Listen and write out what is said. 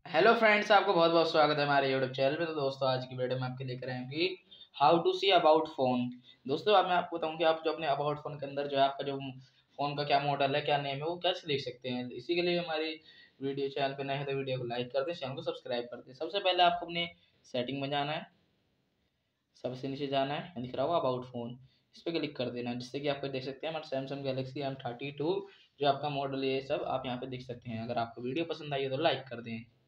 Hello friends, आपको बहुत बहुत स्वागत है हमारे यूट्यूब चैनल पे। तो दोस्तों, आज की वीडियो में आपके लेकर आए हैं कि how to see about phone. दोस्तों, अब मैं आपको बताऊं कि आप जो अपने अबाउट फ़ोन के अंदर जो है आपका जो फ़ोन का क्या मॉडल है, क्या नेम है, वो कैसे देख सकते हैं। इसी के लिए हमारी वीडियो चैनल पे नए हैं तो वीडियो को लाइक कर दें, चैनल को सब्सक्राइब कर दें। सबसे पहले आपको अपने सेटिंग में जाना है, सबसे नीचे जाना है, यहाँ दिख रहा होगा अबाउट फ़ोन, इस पर क्लिक कर देना, जिससे कि आप देख सकते हैं हमारा सैमसंग गैलेक्सी M32 जो आपका मॉडल है। ये सब आप यहाँ पे देख सकते हैं। अगर आपको वीडियो पसंद आई हो तो लाइक कर दें।